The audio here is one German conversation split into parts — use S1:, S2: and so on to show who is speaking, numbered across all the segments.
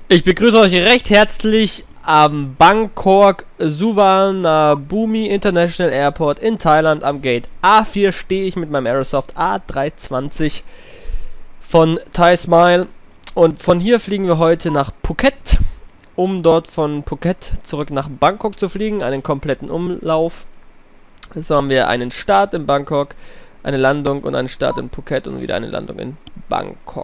S1: Ich begrüße euch recht herzlich am Bangkok Suvarnabhumi International Airport in Thailand. Am Gate A4 stehe ich mit meinem Aerosoft A320 von Thai Smile. Und von hier fliegen wir heute nach Phuket, um dort von Phuket zurück nach Bangkok zu fliegen. Einen kompletten Umlauf. So haben wir einen Start in Bangkok, eine Landung und einen Start in Phuket und wieder eine Landung in Bangkok.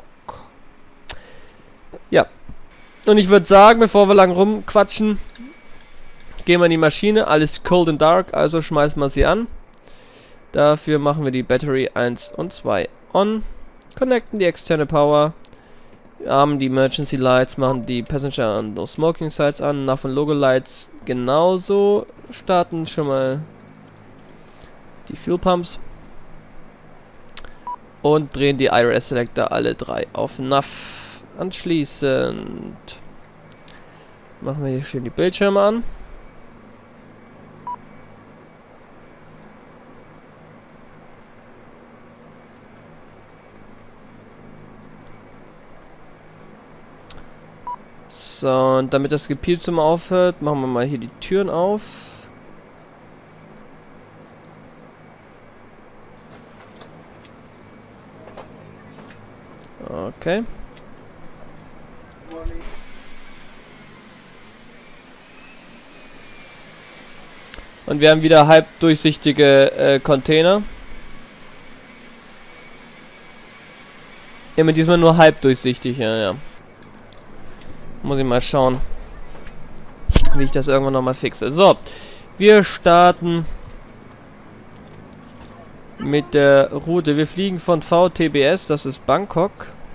S1: Ja. Und ich würde sagen, bevor wir lang rumquatschen, gehen wir in die Maschine. Alles cold and dark, also schmeißen wir sie an. Dafür machen wir die Battery 1 und 2 on. Connecten die externe Power. Armen die Emergency Lights, machen die Passenger und No Smoking Sights an. Nach von Logo Lights genauso. Starten schon mal die Fuel Pumps. Und drehen die IRS Selector alle drei auf NAV. Anschließend machen wir hier schön die Bildschirme an. So, und damit das Gepiepse mal aufhört, machen wir mal hier die Türen auf. Okay. Und wir haben wieder halbdurchsichtige Container. Immer diesmal nur halbdurchsichtig, ja. Muss ich mal schauen, wie ich das irgendwann nochmal fixe. So, wir starten mit der Route. Wir fliegen von VTBS, das ist Bangkok,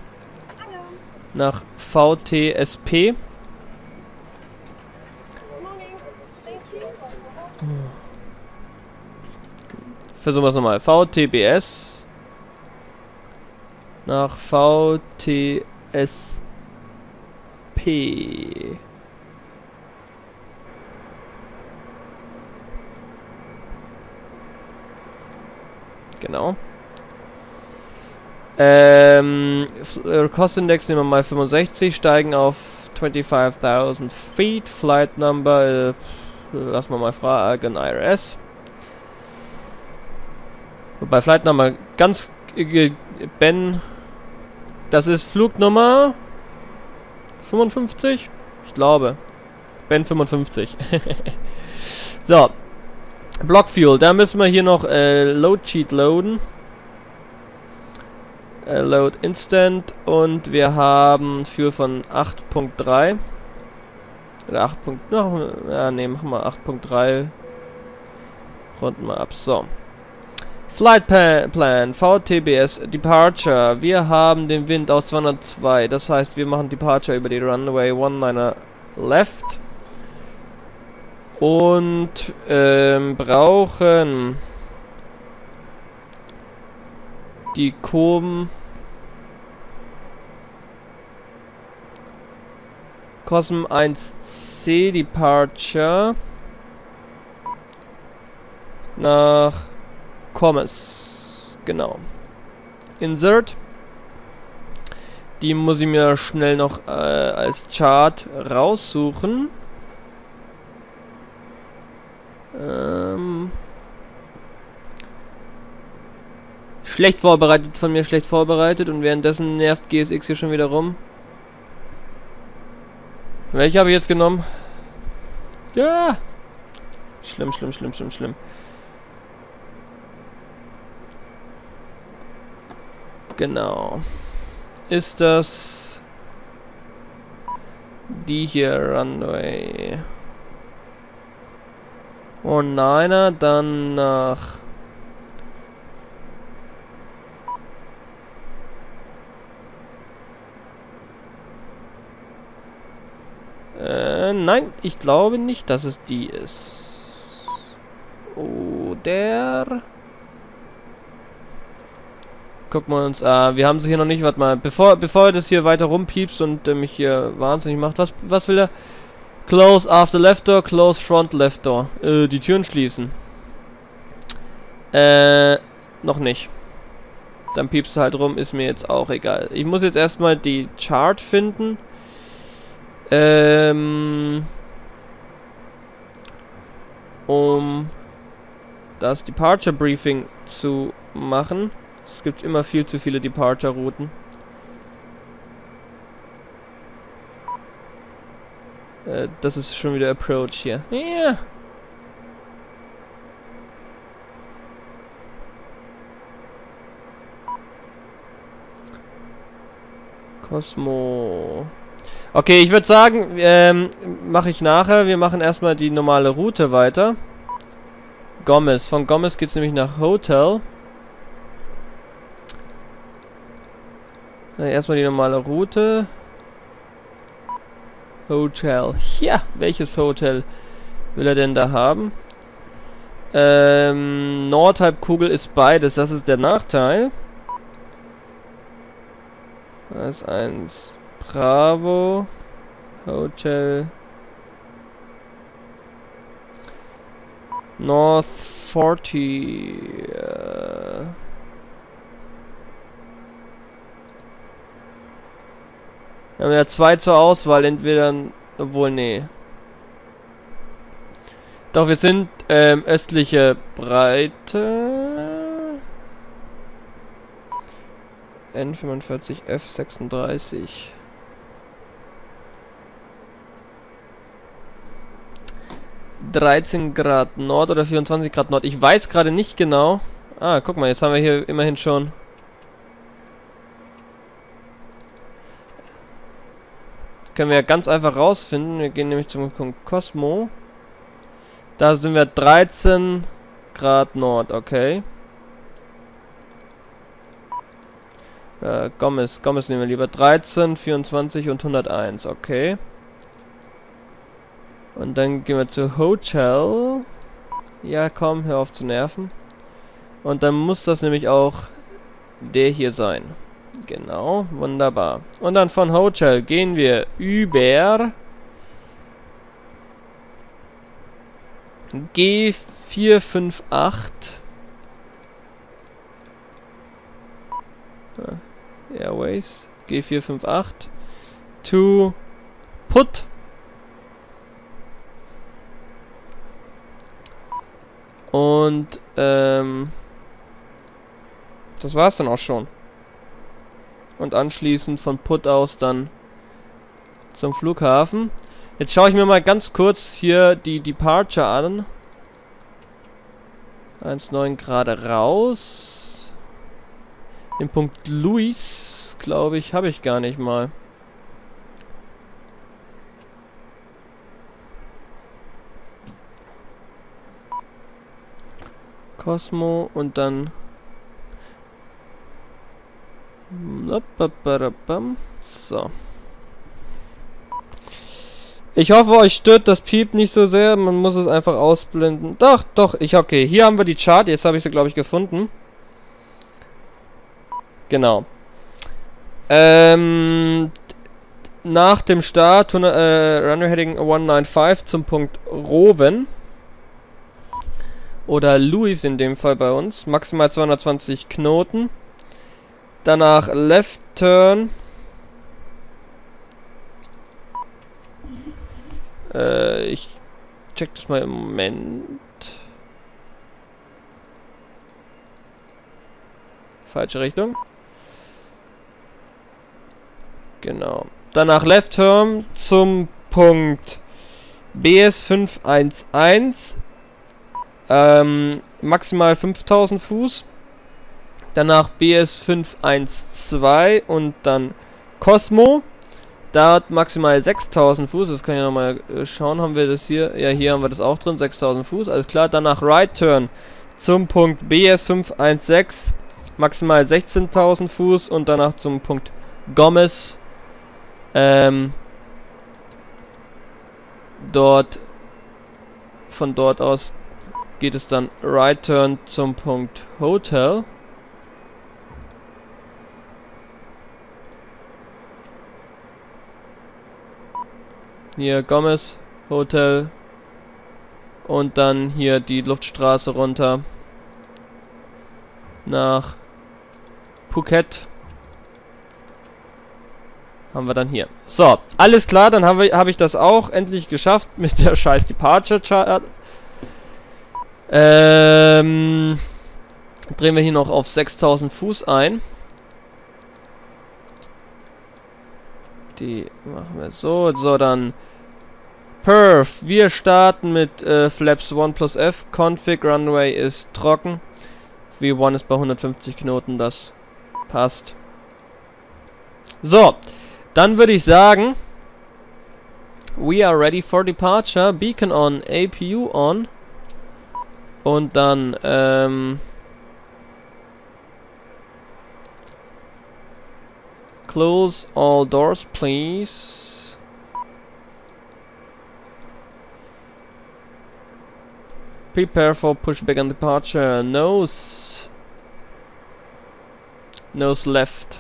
S1: nach VTSP. Versuchen wir es nochmal. VTBS nach VTSP. Genau. Kostindex nehmen wir mal 65, steigen auf 25.000 Feet. Flight Number, lassen wir mal fragen, IRS. Bei Flight Number ganz Ben, das ist Flugnummer 55? Ich glaube. Ben 55. So. Block Fuel, da müssen wir hier noch Load Sheet loaden. Load Instant und wir haben Fuel von 8.3. Oder 8. Ja, ne, machen wir 8.3. Runden wir ab. So. Flight Plan, VTBS, Departure. Wir haben den Wind aus 202. Das heißt, wir machen Departure über die Runway 19er Left. Und brauchen die Cosm 1C Departure nach Commerce, genau. Insert. Die muss ich mir schnell noch als Chart raussuchen. Schlecht vorbereitet von mir, schlecht vorbereitet. Und währenddessen nervt GSX hier schon wieder rum. Welche habe ich jetzt genommen? Ja! Schlimm. Genau. Ist das die hier Runway? Oh nein, dann nach nein, ich glaube nicht, dass es die ist. Oder gucken wir uns, wir haben sie hier noch nicht, warte mal, bevor das hier weiter rumpiepst und mich hier wahnsinnig macht, was will er? Close after left door, close front left door. Die Türen schließen. Noch nicht. Dann piepst du halt rum, ist mir jetzt auch egal. Ich muss jetzt erstmal die Chart finden. Um das Departure Briefing zu machen. Es gibt immer viel zu viele Departure-Routen. Das ist schon wieder Approach hier. Ja. Cosmo. Okay, ich würde sagen, mache ich nachher. Wir machen erstmal die normale Route weiter. Gomez. Von Gomez geht es nämlich nach Hotel. Erstmal die normale Route. Hotel. Ja, welches Hotel will er denn da haben? Nordhalbkugel ist beides. Das ist der Nachteil. Das ist 1 Bravo Hotel North 40. Wir haben ja 2 zur Auswahl, entweder, obwohl, nee. Doch, wir sind östliche Breite. N45 F36. $13 Nord oder 24 Grad Nord. Ich weiß gerade nicht genau. Ah, guck mal, jetzt haben wir hier immerhin schon. Das können wir ja ganz einfach rausfinden. Wir gehen nämlich zum Punkt Cosmo. Da sind wir 13 Grad Nord, okay. Gomez nehmen wir lieber. 13, 24 und 101, okay. Und dann gehen wir zu Hotel. Ja, komm, hör auf zu nerven. Und dann muss das nämlich auch der hier sein. Genau, wunderbar. Und dann von Hotel gehen wir über G458. Airways. G458. To Put. Und, das war's dann auch schon. Und anschließend von Put aus dann zum Flughafen. Jetzt schaue ich mir mal ganz kurz hier die Departure an. 1,9 gerade raus. Den Punkt Louis, glaube ich, habe ich gar nicht mal. Cosmo und dann so. Ich hoffe, euch stört das Piep nicht so sehr. Man muss es einfach ausblenden. Doch, okay. Hier haben wir die Chart. Jetzt habe ich sie, glaube ich, gefunden. Genau. Nach dem Start Runway Heading 195 zum Punkt Roven. Oder Louis in dem Fall bei uns. Maximal 220 Knoten. Danach Left Turn. Ich check das mal im Moment. Falsche Richtung. Genau. Danach Left Turn zum Punkt BS511. Maximal 5000 Fuß. Danach BS512 und dann Cosmo. Da hat maximal 6000 Fuß. Das kann ich nochmal schauen. Haben wir das hier? Ja, hier haben wir das auch drin. 6000 Fuß. Alles klar. Danach Right Turn zum Punkt BS516. Maximal 16.000 Fuß. Und danach zum Punkt Gomez. Von dort aus geht es dann Right Turn zum Punkt Hotel. Hier Gomez, Hotel. Und dann hier die Luftstraße runter. Nach Phuket. Haben wir dann hier. So, alles klar, dann habe ich das auch endlich geschafft mit der scheiß Departure Chart. Drehen wir hier noch auf 6000 Fuß ein. Die machen wir so. So, dann Perf. Wir starten mit Flaps 1 plus F. Config Runway ist trocken. V1 ist bei 150 Knoten, das passt. So, dann würde ich sagen, we are ready for departure. Beacon on, APU on. Und dann, close all doors, please. Prepare for pushback and departure. Nose left.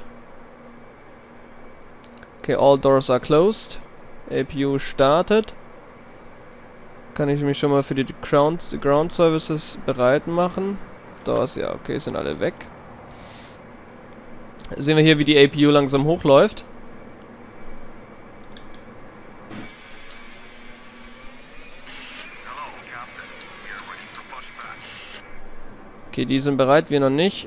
S1: Okay, all doors are closed. APU startet. Kann ich mich schon mal für die Ground Services bereit machen? Doors, ja, okay, sind alle weg. Sehen wir hier, wie die APU langsam hochläuft. Okay, die sind bereit, wir noch nicht.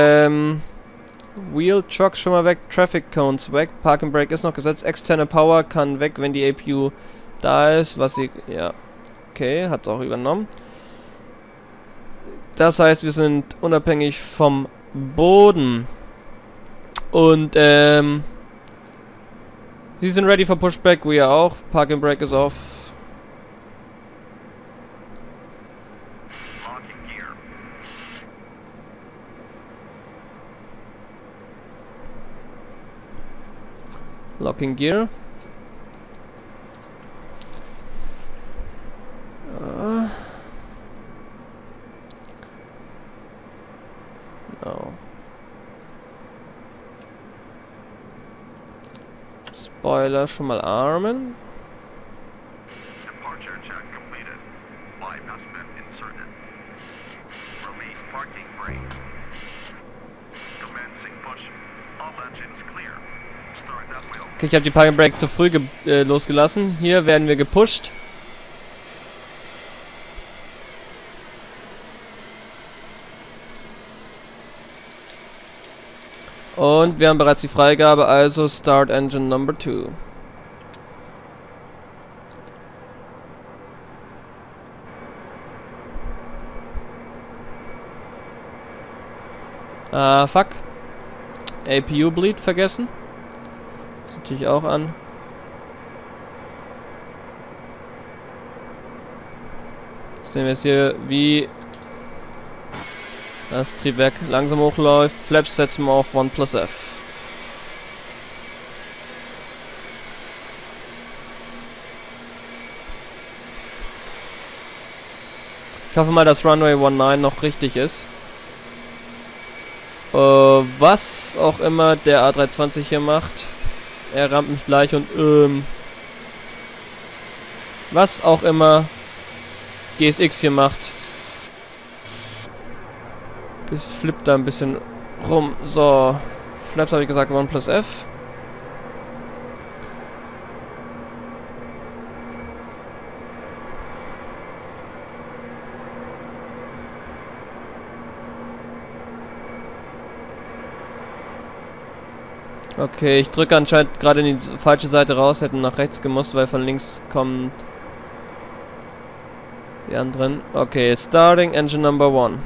S1: Wheel Truck schon mal weg, Traffic Cones weg, Park and Brake ist noch gesetzt, externe Power kann weg, wenn die APU da ist, was sie, ja, okay, hat es auch übernommen. Das heißt, wir sind unabhängig vom Boden. Und, sie sind ready for pushback, wir auch, Park and Brake ist off. Locking gear. No. Spoiler schon mal armen.
S2: Departure check completed. Bypass been inserted. Release parking brake. Commencing push. All engines clear. Start that wheel.
S1: Okay, ich habe die Parking Brake zu früh losgelassen. Hier werden wir gepusht. Und wir haben bereits die Freigabe, also Start Engine Number 2. Ah, fuck. APU Bleed vergessen. Das natürlich auch an. Sehen wir jetzt hier, wie das Triebwerk langsam hochläuft. Flaps setzen wir auf 1 plus F. Ich hoffe mal, dass Runway 19 noch richtig ist. Was auch immer der A320 hier macht. Er rammt mich gleich und was auch immer GSX hier macht. Flippt da ein bisschen rum. So. Flaps habe ich gesagt 1 plus F. Okay, ich drücke anscheinend gerade in die falsche Seite raus, hätten nach rechts gemusst, weil von links kommt die anderen. Okay, starting engine number 1.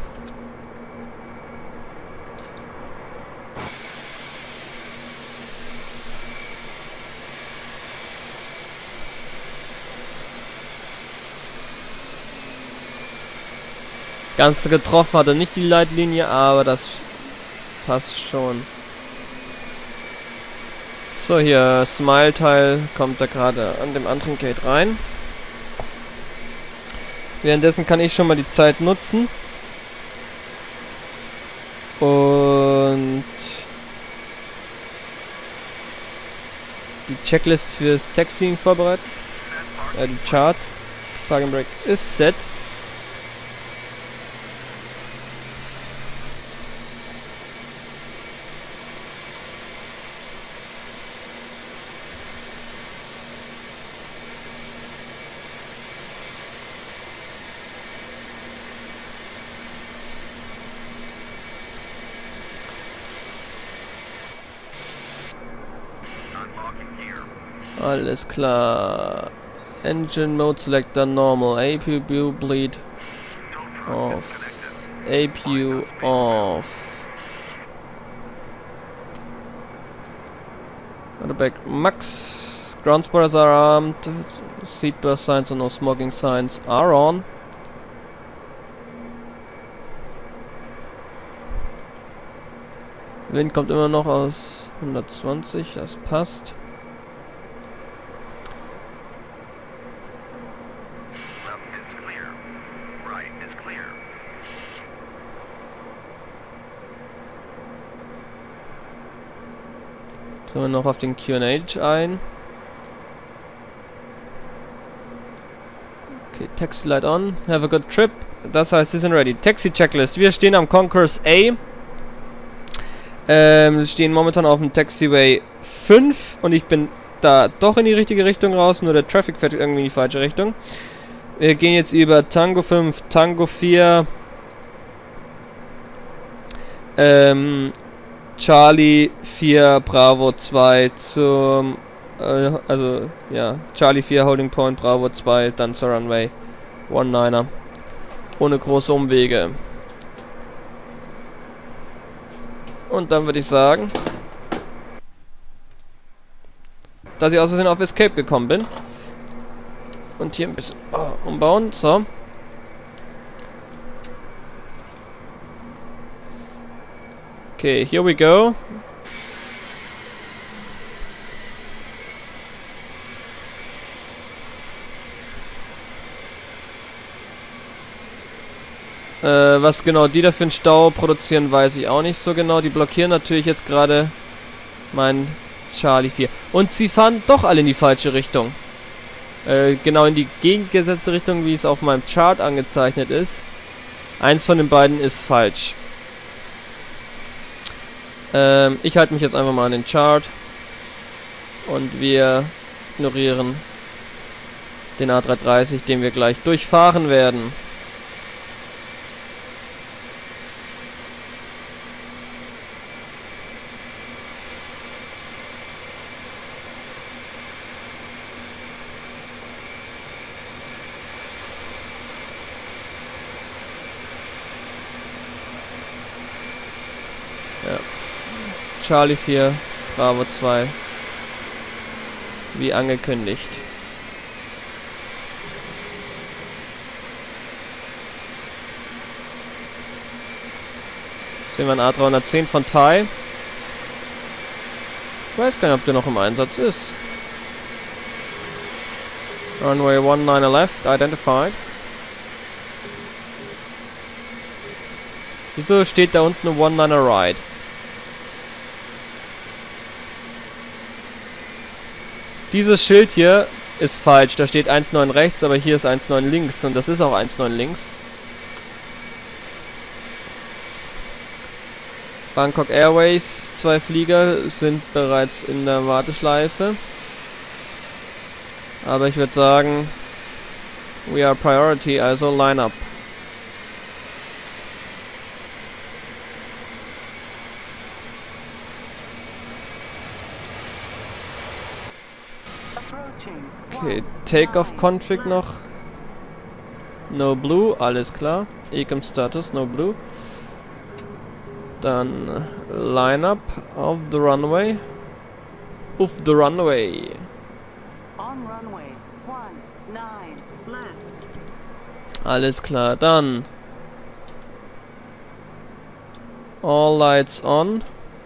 S1: Ganz getroffen hat er nicht die Leitlinie, aber das passt schon. So, hier, Smile-Teil kommt da gerade an dem anderen Gate rein. Währenddessen kann ich schon mal die Zeit nutzen. Und die Checklist fürs Taxiing vorbereiten. Die Chart. Park and Brake ist set. Alles klar. Engine Mode Selector Normal. APU Bleed off. APU off. Back Max. Ground spotters are armed. Seatbelt signs and no smoking signs are on. Wind kommt immer noch aus 120, das passt. Drehen wir noch auf den QNH ein. Okay, Taxi Light on. Have a good trip. Das heißt, Sie sind ready. Taxi Checklist. Wir stehen am Concourse A. Wir stehen momentan auf dem Taxiway 5 und ich bin da doch in die richtige Richtung raus, nur der Traffic fährt irgendwie in die falsche Richtung. Wir gehen jetzt über Tango 5, Tango 4, Charlie 4, Bravo 2 zum, also ja, Charlie 4, Holding Point, Bravo 2, dann zur Runway 19er. Ohne große Umwege. Und dann würde ich sagen, dass ich aus Versehen auf Escape gekommen bin. Und hier ein bisschen umbauen. So. Okay, here we go. Was genau die da für einen Stau produzieren, weiß ich auch nicht so genau. Die blockieren natürlich jetzt gerade mein Charlie 4. Und sie fahren doch alle in die falsche Richtung. Genau in die gegengesetzte Richtung, wie es auf meinem Chart angezeichnet ist. Eins von den beiden ist falsch. Ich halte mich jetzt einfach mal an den Chart. Und wir ignorieren den A330, den wir gleich durchfahren werden. Ja. Charlie 4, Bravo 2. Wie angekündigt. Sehen wir ein A310 von Thai. Ich weiß gar nicht, ob der noch im Einsatz ist. Runway 19 left, identified. Wieso steht da unten ein 19er Ride? Dieses Schild hier ist falsch. Da steht 19 rechts, aber hier ist 19 links. Und das ist auch 19 links. Bangkok Airways, 2 Flieger sind bereits in der Warteschleife. Aber ich würde sagen, we are priority, also line up. Okay, Takeoff Config noch. No blue, alles klar. Ecom Status, no blue. Dann Line-Up auf the runway. Auf the runway.
S3: On runway 19 left.
S1: Alles klar, dann All lights on.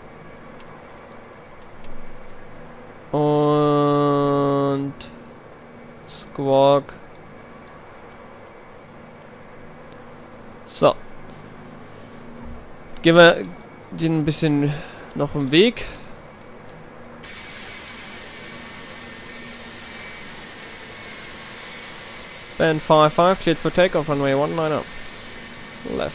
S1: Und Squawk. So. Gehen wir den ein bisschen noch im Weg. Band 5-5, cleared for takeoff, runway 19er. Left.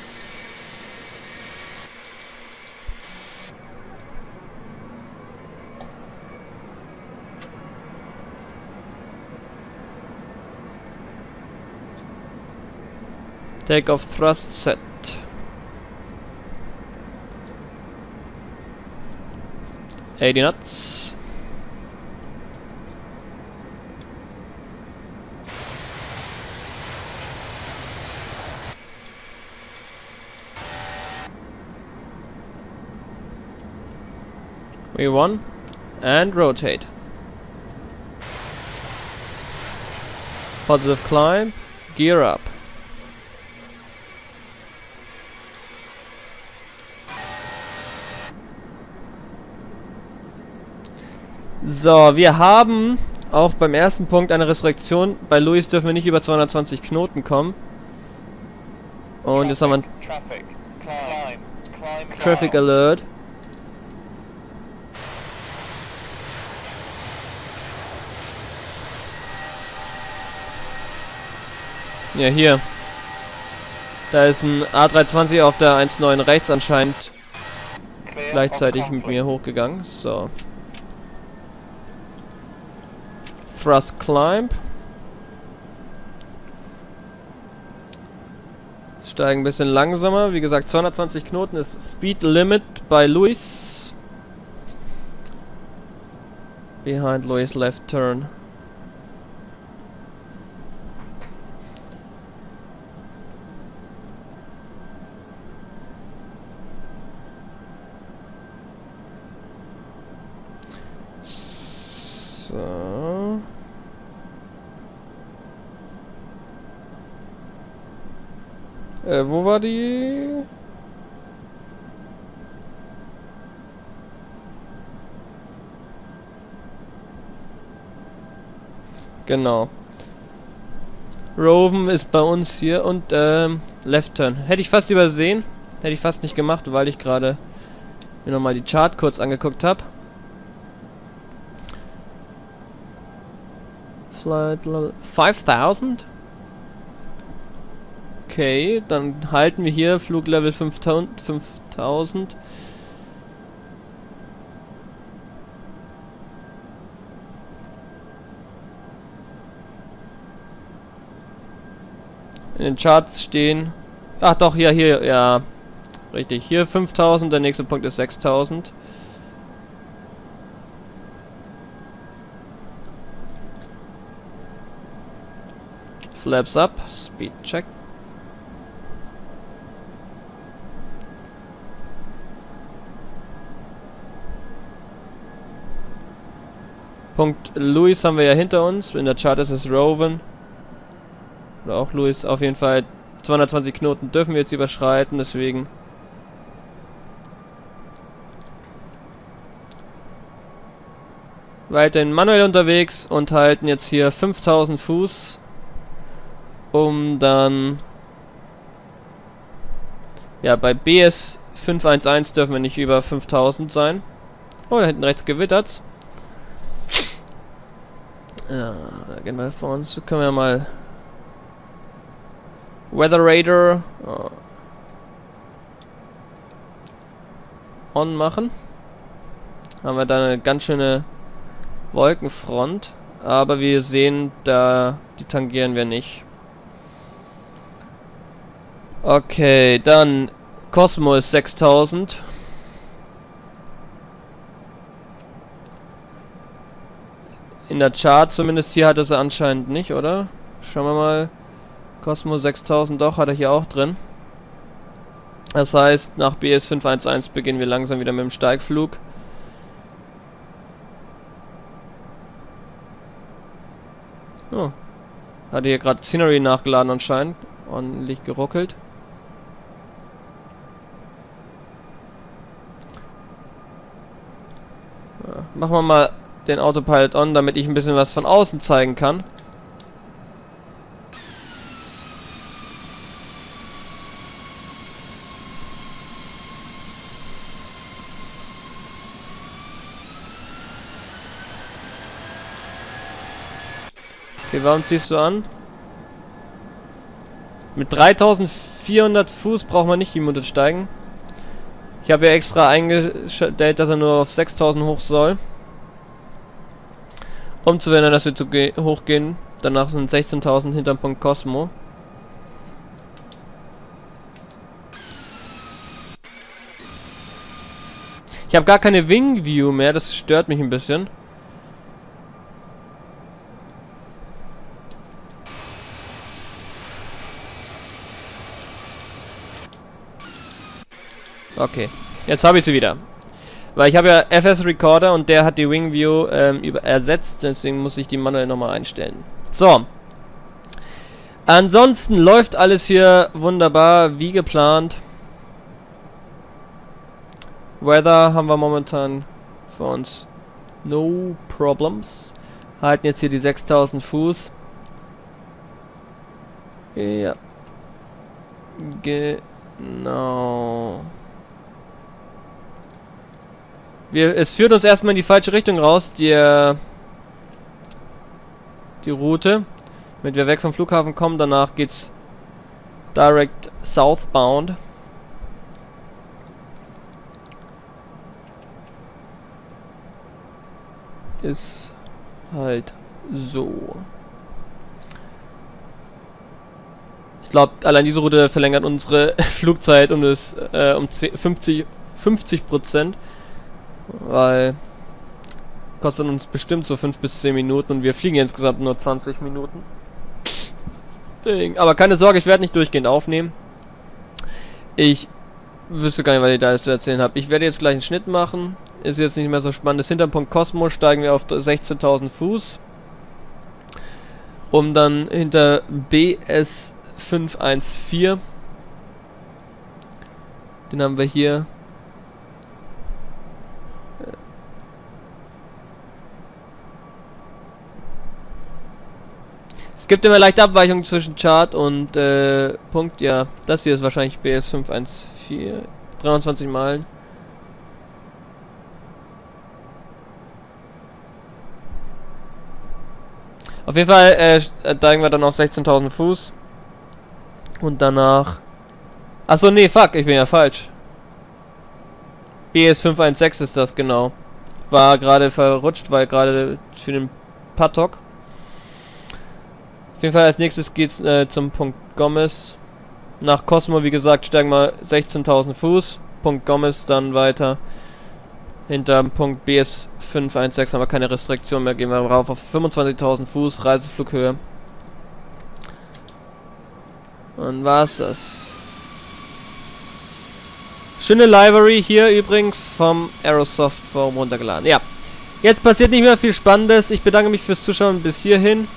S1: Takeoff thrust set. $80 knots. 3-1 and rotate. Positive climb, gear up. So, wir haben auch beim ersten Punkt eine Restriktion. Bei Louis dürfen wir nicht über 220 Knoten kommen. Und jetzt haben wir ein Traffic Alert. Ja, hier. Da ist ein A320 auf der 1.9 rechts anscheinend gleichzeitig mit mir hochgegangen. So. Thrust Climb. Steigen ein bisschen langsamer. Wie gesagt, 220 Knoten ist Speed Limit bei Louis. Behind Louis left turn. So. Wo war die? Genau. Roven ist bei uns hier und Left Turn. Hätte ich fast übersehen. Hätte ich fast nicht gemacht, weil ich gerade mir nochmal die Chart kurz angeguckt habe. Flight Level 5000. Okay, dann halten wir hier Fluglevel 5000. In den Charts stehen... Ach doch, hier, ja. Richtig, hier 5000, der nächste Punkt ist 6000. Flaps up, Speed check. Punkt Louis haben wir ja hinter uns. In der Chart ist es Roven. Oder auch Louis. Auf jeden Fall 220 Knoten dürfen wir jetzt überschreiten, deswegen. Weiterhin manuell unterwegs und halten jetzt hier 5000 Fuß. Um dann... Ja, bei BS 511 dürfen wir nicht über 5000 sein. Oh, da hinten rechts gewittert's. Ja, da gehen wir vor uns. Können wir mal Weather Radar on machen. Haben wir da eine ganz schöne Wolkenfront, aber wir sehen, da die tangieren wir nicht. Okay, dann Cosmo ist 6000. In der Chart zumindest hier hat er sie anscheinend nicht, oder? Schauen wir mal. Cosmo 6000, doch, hat er hier auch drin. Das heißt, nach BS 511 beginnen wir langsam wieder mit dem Steigflug. Oh. Hat hier gerade Scenery nachgeladen anscheinend. Ordentlich geruckelt. Ja, machen wir mal den Autopilot on, damit ich ein bisschen was von außen zeigen kann. Okay, warum ziehst du an? Mit 3400 Fuß braucht man nicht die Mutter steigen. Ich habe ja extra eingestellt, dass er nur auf 6000 hoch soll. Um zu verhindern, dass wir zu hoch gehen. Danach sind 16.000 hinterm Punkt Cosmo. Ich habe gar keine Wing View mehr, das stört mich ein bisschen. Okay, jetzt habe ich sie wieder. Weil ich habe ja FS Recorder und der hat die Wing View ersetzt, deswegen muss ich die manuell nochmal einstellen. So. Ansonsten läuft alles hier wunderbar, wie geplant. Weather haben wir momentan für uns no problems. Halten jetzt hier die 6000 Fuß. Ja. Genau. Es führt uns erstmal in die falsche Richtung raus, die Route. Damit wir weg vom Flughafen kommen, danach geht's direct southbound. Ist halt so. Ich glaube, allein diese Route verlängert unsere Flugzeit um 50%, weil kostet uns bestimmt so 5 bis 10 Minuten und wir fliegen insgesamt nur 20 Minuten. Aber keine Sorge, ich werde nicht durchgehend aufnehmen. Ich wüsste gar nicht, was ich da alles zu erzählen habe. Ich werde jetzt gleich einen Schnitt machen. Ist jetzt nicht mehr so spannend. Hinter Punkt Cosmo steigen wir auf 16.000 Fuß. Um dann hinter BS 514. Den haben wir hier. Es gibt immer leichte Abweichungen zwischen Chart und Punkt. Ja, das hier ist wahrscheinlich BS 514. 23 Meilen. Auf jeden Fall steigen wir dann auf 16.000 Fuß. Und danach... Achso, nee, fuck, ich bin ja falsch. BS 516 ist das, genau. War gerade verrutscht, weil gerade für den Paddock. Auf jeden Fall als nächstes geht's zum Punkt Gomez. Nach Cosmo, wie gesagt, steigen wir 16.000 Fuß. Punkt Gomez dann weiter. Hinter Punkt BS 516 haben wir keine Restriktion mehr. Gehen wir rauf auf 25.000 Fuß Reiseflughöhe. Und war's das. Schöne Library hier übrigens vom Aerosoft Forum runtergeladen. Ja, jetzt passiert nicht mehr viel Spannendes. Ich bedanke mich fürs Zuschauen bis hierhin.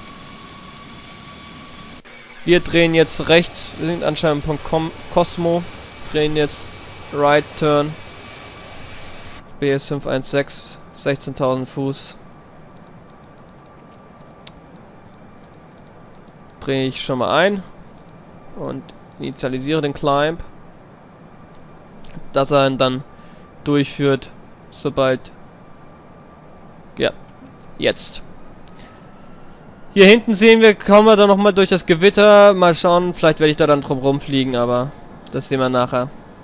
S1: Wir drehen jetzt rechts, wir sind anscheinend Punkt Cosmo. Drehen jetzt Right Turn. BS 516, 16.000 Fuß. Drehe ich schon mal ein und initialisiere den Climb, dass er ihn dann durchführt, sobald... Ja, jetzt. Hier hinten sehen wir, kommen wir dann nochmal durch das Gewitter. Mal schauen, vielleicht werde ich da dann drum rumfliegen, aber das sehen wir nachher.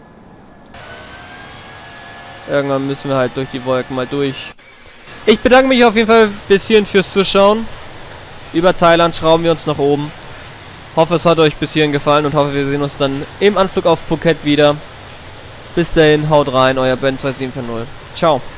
S1: Irgendwann müssen wir halt durch die Wolken mal durch. Ich bedanke mich auf jeden Fall bis hierhin fürs Zuschauen. Über Thailand schrauben wir uns nach oben. Hoffe, es hat euch bis hierhin gefallen und hoffe, wir sehen uns dann im Anflug auf Phuket wieder. Bis dahin, haut rein, euer Ben 2740. Ciao.